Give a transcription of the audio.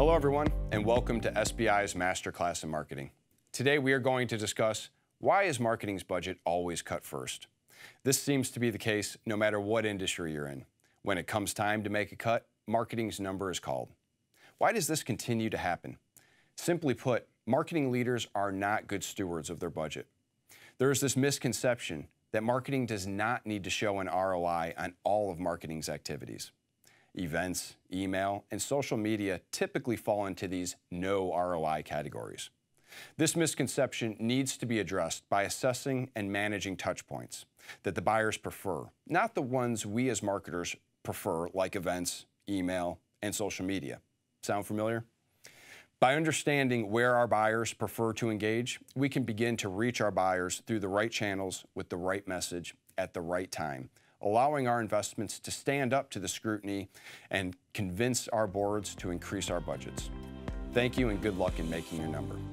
Hello everyone, and welcome to SBI's Masterclass in Marketing. Today we are going to discuss why is marketing's budget always cut first? This seems to be the case no matter what industry you're in. When it comes time to make a cut, marketing's number is called. Why does this continue to happen? Simply put, marketing leaders are not good stewards of their budget. There is this misconception that marketing does not need to show an ROI on all of marketing's activities. Events, email, and social media typically fall into these no ROI categories. This misconception needs to be addressed by assessing and managing touch points that the buyers prefer, not the ones we as marketers prefer, like events, email, and social media. Sound familiar? By understanding where our buyers prefer to engage, we can begin to reach our buyers through the right channels with the right message at the right time, allowing our investments to stand up to the scrutiny and convince our boards to increase our budgets. Thank you and good luck in making your number.